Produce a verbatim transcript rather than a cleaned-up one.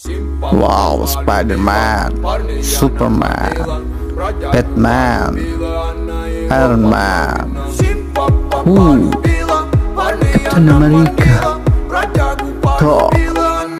Wow, Spider-Man, Superman, Batman, Iron Man, Who, Captain America, Thor,